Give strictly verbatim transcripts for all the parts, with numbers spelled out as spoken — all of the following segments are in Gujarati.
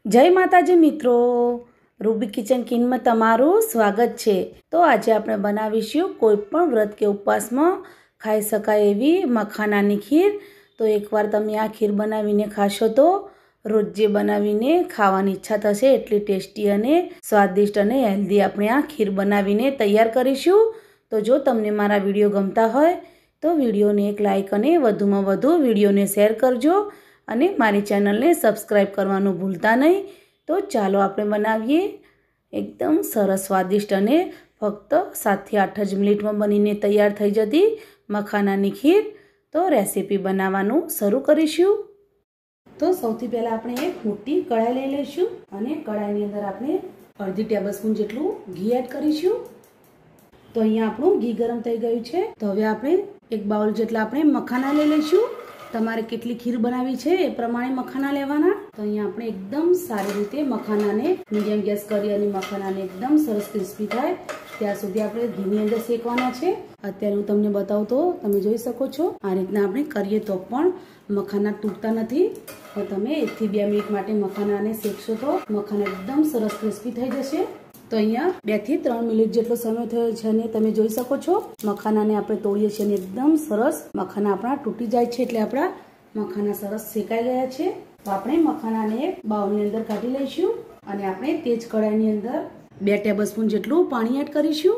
જય માતાજી મિત્રો, રૂબી કિચન કિચનમાં તમારું સ્વાગત છે। તો આજે આપણે બનાવીશું કોઈ પણ વ્રત કે ઉપવાસમાં ખાઈ શકાય એવી મખાનાની ખીર। તો એકવાર તમે આ ખીર બનાવીને ખાશો તો રોજે બનાવીને ખાવાની ઈચ્છા થશે। એટલી ટેસ્ટી અને સ્વાદિષ્ટ અને હેલ્ધી આપણે આ ખીર બનાવીને તૈયાર કરીશું। તો જો તમને મારા વિડીયો ગમતા હોય તો વિડીયોને એક લાઇક અને વધુમાં વધુ વિડીયોને શેર કરજો અને મારી ચેનલને સબસ્ક્રાઈબ કરવાનું ભૂલતા નહીં। તો ચાલો આપણે બનાવીએ એકદમ સરસ સ્વાદિષ્ટ અને ફક્ત સાતથી આઠ જ મિનિટમાં બનીને તૈયાર થઈ જતી મખાનાની ખીર। તો રેસીપી બનાવવાનું શરૂ કરીશું। તો સૌથી પહેલાં આપણે એક મોટી કઢાઈ લઈ લઈશું અને કઢાઈની અંદર આપણે અડધી ટેબલ સ્પૂન જેટલું ઘી એડ કરીશું। તો અહીંયા આપણું ઘી ગરમ થઈ ગયું છે। તો હવે આપણે એક બાઉલ જેટલા આપણે મખાના લઈ લઈશું। તમારે કેટલી ખીર બનાવી છે એ પ્રમાણે મખાના લેવાના। તો અહીંયા આપણે એકદમ સારી રીતે મખાનાને મીડિયમ ગેસ કરી અને મખાનાને એકદમ સરસ ક્રિસ્પી થાય ત્યાં સુધી આપણે ઘીની અંદર શેકવાના છે। અત્યારે હું તમને બતાવું તો તમે જોઈ શકો છો આ રીતના આપણે કરીએ તો પણ મખાના તૂટતા નથી। તો તમે એકથી બે મિનિટ માટે મખાનાને શેકશો તો મખાના એકદમ સરસ ક્રિસ્પી થઈ જશે। તો અહીંયા બે થી ત્રણ મિનિટ જેટલો સમય થયો છે અને તમે જોઈ શકો છો મખાનાને આપણે તોડીએ છીએ અને એકદમ સરસ મખાના આપણા તૂટી જાય છે એટલે આપણા મખાના સરસ શેકાઈ ગયા છે। તો આપણે મખાનાને બાઉલની અંદર કાઢી લઈશું અને આપણે તે જ કઢાઈની અંદર બે ટેબલ સ્પૂન જેટલું પાણી એડ કરીશું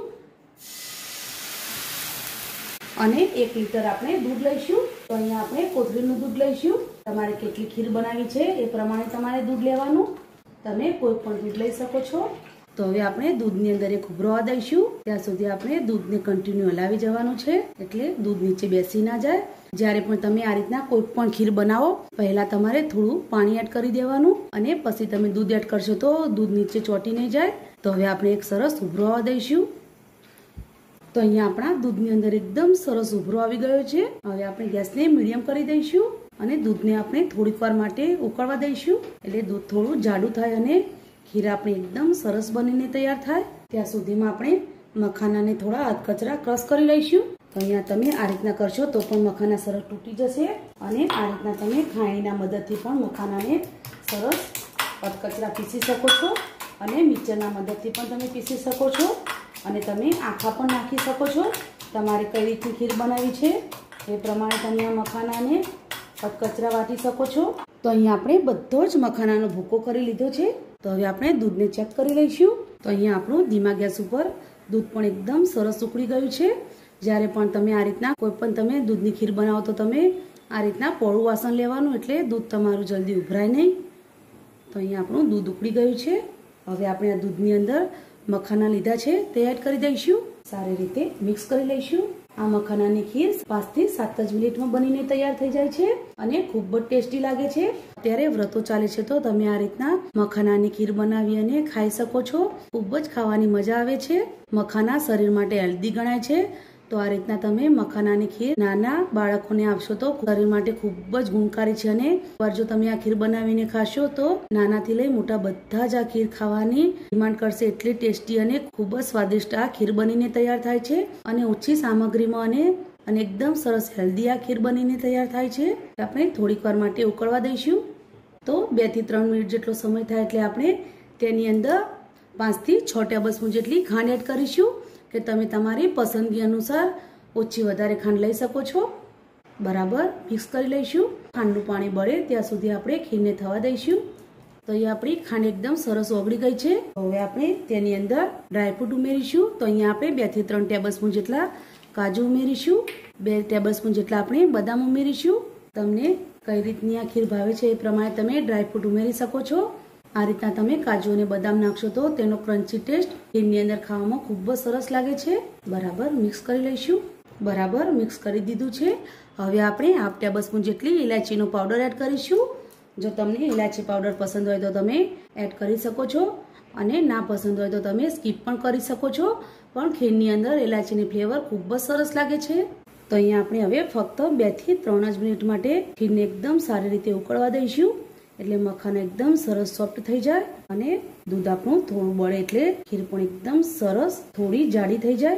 અને એક લીટર આપણે દૂધ લઈશું। તો અહીંયા આપણે કોથળીનું દૂધ લઈશું। તમારે કેટલી ખીર બનાવી છે એ પ્રમાણે તમારે દૂધ લેવાનું। તમે કોઈ પણ દૂધ લઈ શકો છો। તો હવે આપણે દૂધની અંદર એક ઉભરવા દઈશું ત્યાં સુધી આપણે દૂધને કન્ટિન્યુ હલાવી જવાનું છે એટલે દૂધ નીચે બેસી ના જાય। જ્યારે પણ તમે આ રીતના કોઈ પણ ખીર બનાવો પહેલા તમારે થોડું પાણી એડ કરી દેવાનું અને પછી તમે દૂધ એડ કરશો તો દૂધ નીચે ચોંટી નહીં જાય। તો હવે આપણે એક સરસ ઉભરવા દઈશું। તો અહીંયા આપણા દૂધની અંદર એકદમ સરસ ઉભરો આવી ગયો છે। હવે આપણે ગેસને મીડિયમ કરી દઈશું અને દૂધને આપણે થોડીક વાર માટે ઉકળવા દઈશું એટલે દૂધ થોડું જાડું થાય અને ખીર આપણી એકદમ સરસ બનીને તૈયાર થાય ત્યાં સુધીમાં આપણે મખાનાને થોડા હાથ કચરા ક્રશ કરી લઈશું। તો અહીંયા તમે આ રીતના કરશો તો પણ મખાના સરસ તૂટી જશે અને આ રીતના તમે ખાણીના મદદથી પણ મખાનાને સરસ કચરા પીસી શકો છો અને મિક્સરના મદદથી પણ તમે પીસી શકો છો અને તમે આખા પણ નાખી શકો છો। તમારે કઈ રીતની ખીર બનાવી છે એ પ્રમાણે તમે આ મખાનાને કચરા વાટી શકો છો। તો અહીંયા આપણે બધો જ મખાનાનો ભૂકો કરી લીધો છે। તો હવે આપણે દૂધને ચેક કરી લઈશું। તો અહીંયા આપણું ધીમા ગેસ ઉપર દૂધ પણ એકદમ સરસ ઉકળી ગયું છે। જ્યારે પણ તમે આ રીતના કોઈ પણ તમે દૂધની ખીર બનાવો તો તમે આ રીતના પોળું વાસણ લેવાનું એટલે દૂધ તમારું જલ્દી ઉભરાય નહીં। તો અહીંયા આપણું દૂધ ઉકળી ગયું છે। હવે આપણે આ દૂધની અંદર મખાના લીધા છે તે એડ કરી દઈશું। સારી રીતે મિક્સ કરી લઈશું। આ મખાનાની ખીર પાંચ થી સાત જ મિનિટમાં બનીને તૈયાર થઈ જાય છે અને ખૂબ જ ટેસ્ટી લાગે છે। અત્યારે વ્રતો ચાલે છે તો તમે આ રીતના મખાનાની ખીર બનાવી અને ખાઈ શકો છો। ખૂબ જ ખાવાની મજા આવે છે। મખાના શરીર માટે હેલ્ધી ગણાય છે। તો આ રીતના તમે મખાનાની ખીર નાના બાળકોને આપશો તો શરીર માટે ખૂબ જ ગુણકારી છે અને એકવાર જો તમે આ ખીર બનાવીને ખાશો તો નાનાથી લઈ મોટા બધા જ આ ખીર ખાવાની ડિમાન્ડ કરશે। એટલી ટેસ્ટી અને ખૂબ જ સ્વાદિષ્ટ આ ખીર બનીને તૈયાર થાય છે અને ઓછી સામગ્રીમાં અને અને એકદમ સરસ હેલ્ધી આ ખીર બનીને તૈયાર થાય છે। આપણે થોડીક વાર માટે ઉકળવા દઈશું। તો બે થી ત્રણ મિનિટ જેટલો સમય થાય એટલે આપણે તેની અંદર પાંચ થી છ ટેબલ સ્પૂન જેટલી ખાંડ એડ કરીશું કે તમે તમારી પસંદગી અનુસાર ઓછી વધારે ખાંડ લઈ શકો છો। બરાબર મિક્સ કરી લઈશું। ખાંડનું પાણી બળે ત્યાં સુધી આપણે ખીરને થવા દઈશું। તો અહીંયા આપણી ખાંડ એકદમ સરસ ઓગળી ગઈ છે। હવે આપણે તેની અંદર ડ્રાયફ્રૂટ ઉમેરીશું। તો અહીંયા આપણે બે થી ત્રણ ટેબલ સ્પૂન જેટલા કાજુ ઉમેરીશું। બે ટેબલ સ્પૂન જેટલા આપણે બદામ ઉમેરીશું। તમને કઈ રીતની આ ખીર ભાવે છે એ પ્રમાણે તમે ડ્રાયફ્રૂટ ઉમેરી શકો છો। આ રીતના તમે કાજુ અને બદામ નાખશો તો તેનો ક્રન્ચી ટેસ્ટ ખીરની અંદર ખાવામાં ખૂબ જ સરસ લાગે છે। બરાબર મિક્સ કરી લઈશું। બરાબર મિક્સ કરી દીધું છે। હવે આપણે હાફ ટેબલ સ્પૂન જેટલી ઇલાયચીનો પાવડર એડ કરીશું। જો તમને ઇલાયચી પાવડર પસંદ હોય તો તમે એડ કરી શકો છો અને ના પસંદ હોય તો તમે સ્કીપ પણ કરી શકો છો પણ ખીરની અંદર ઇલાયચીની ફ્લેવર ખૂબ જ સરસ લાગે છે। તો અહીંયા આપણે હવે ફક્ત બે થી ત્રણ જ મિનિટ માટે ખીરને એકદમ સારી રીતે ઉકળવા દઈશું એટલે મખાના એકદમ સરસ સોફ્ટ થઈ જાય અને દૂધ આપણું થોડું બળે એટલે ખીર પણ એકદમ સરસ થોડી જાડી થઈ જાય।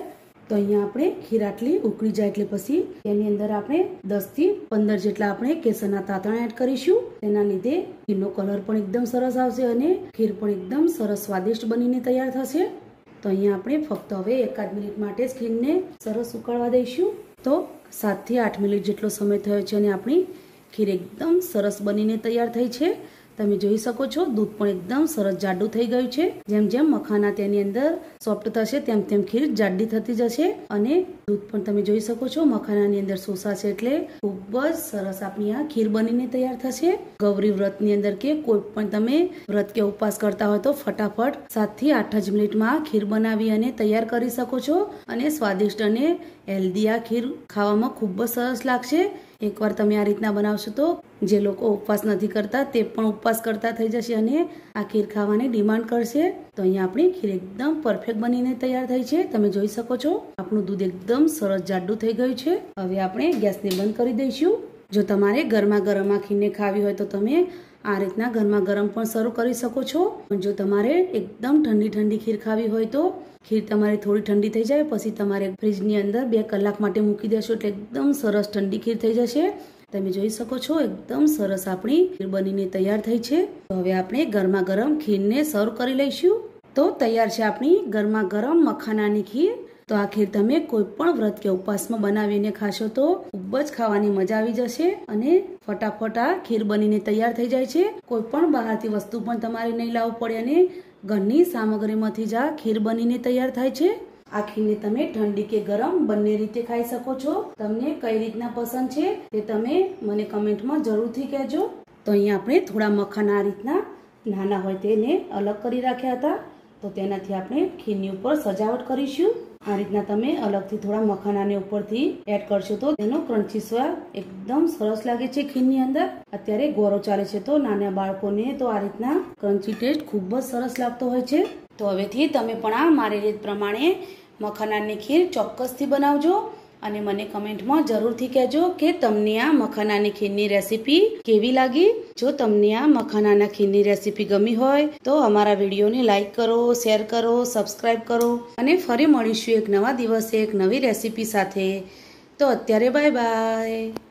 તો અહીંયા આપણે ખીર આટલી ઉકળી જાય એટલે પછી તેની અંદર આપણે દસ થી પંદર જેટલા આપણે કેસરના તાંતણા એડ કરીશું. તેના લીધે ખીરનો કલર પણ એકદમ સરસ આવશે અને ખીર પણ એકદમ સરસ સ્વાદિષ્ટ બનીને તૈયાર થશે. તો અહીંયા આપણે ફક્ત હવે એકાદ મિનિટ માટે જ ખીરને સરસ ઉકળવા દઈશું. તો સાત થી આઠ મિનિટ જેટલો સમય થયો છે અને આપણી ખીર એકદમ સરસ બનીને તૈયાર થઈ છે. તમે જોઈ શકો છો દૂધ પણ એકદમ સરસ જાડું થઈ ગયું છે. જેમ જેમ મખાના તેની અંદર સોફ્ટ થશે તેમ તેમ ખીર જાડી થતી જશે અને દૂધ પણ તમે જોઈ શકો છો મખાનાની અંદર શોષાશે એટલે ખૂબ જ સરસ આપણી આ ખીર બનીને તૈયાર થશે. ગૌરી વ્રતની અંદર કે કોઈ પણ તમે વ્રત કે ઉપવાસ કરતા હોય તો ફટાફટ સાત થી આઠ જ મિનિટમાં ખીર બનાવી અને તૈયાર કરી શકો છો અને સ્વાદિષ્ટ અને હેલ્ધી આ ખીર ખાવામાં ખૂબ જ સરસ લાગશે. એકવાર તમે આ રીતના બનાવશો તો જે લોકો ઉપવાસ નથી કરતા તે પણ ઉપવાસ કરતા થઈ જશે અને આ ખીર ખાવાની ડિમાન્ડ કરશે. તો અહીંયા આપણી ખીર એકદમ પરફેક્ટ બનીને તૈયાર થઈ છે. તમે જોઈ શકો છો આપણું દૂધ એકદમ સરસ જાડું થઈ ગયું છે. હવે આપણે ગેસને બંધ કરી દઈશું. જો તમારે ગરમા ગરમ આ ખીરને ખાવી હોય તો તમે આ રીતના ગરમા ગરમ પણ સર્વ કરી શકો છો. પણ જો તમારે એકદમ ઠંડી ઠંડી ખીર ખાવી હોય તો ખીર તમારી થોડી ઠંડી થઈ જાય પછી તમારે ફ્રીજની અંદર બે કલાક માટે મૂકી દેશો એટલે એકદમ સરસ ઠંડી ખીર થઈ જશે. તમે જોઈ શકો છો એકદમ સરસ આપણી ખીર બનીને તૈયાર થઈ છે. તો હવે આપણે ગરમા ગરમ ખીરને સર્વ કરી લઈશું. તો તૈયાર છે આપણી ગરમા ગરમ મખાનાની ખીર. તો આ ખીર તમે કોઈ પણ વ્રત કે ઉપવાસમાં બનાવીને ખાશો તો ખૂબ જ ખાવાની મજા આવી જશે અને ફટાફટ આ ખીર બનીને તૈયાર થઈ જાય છે. કોઈ પણ બહારથી વસ્તુ પણ તમારે નહીં લાવવું પડે અને ઘરની સામગ્રીમાંથી જ આ ખીર બનીને તૈયાર થાય છે. આ ખીરને તમે ઠંડી કે ગરમ બંને રીતે ખાઈ શકો છો. તમને કઈ રીતના પસંદ છે તે તમે મને કમેન્ટમાં જરૂરથી કહેજો. તો અહીંયા આપણે થોડા મખાના આ રીતના નાના હોય તેને અલગ કરી રાખ્યા હતા. તો તેનાથી આપણે ખીરની ઉપર સજાવટ કરીશું. આ રીતના તમે અલગથી થોડા મખાનાને ઉપરથી એડ કરશો તો તેનો ક્રન્ચી સ્વાદ એકદમ સરસ લાગે છે. ખીરની અંદર અત્યારે ગોરો ચાલે છે તો નાના બાળકોને તો આ રીતના ક્રન્ચી ટેસ્ટ ખૂબ જ સરસ લાગતો હોય છે. તો હવેથી તમે પણ આ મારી રીત પ્રમાણે મખાનાની ખીર ચોક્કસથી બનાવજો અને મને કમેન્ટમાં જરૂરથી કહેજો કે તમને આ મખાનાની ખીરની રેસીપી કેવી લાગી. જો તમને આ મખાનાના ખીરની રેસીપી ગમી હોય તો અમારા વિડીયોને લાઈક કરો, શેર કરો, સબસ્ક્રાઈબ કરો અને ફરી મળીશું એક નવા દિવસે એક નવી રેસીપી સાથે. તો અત્યારે બાય બાય.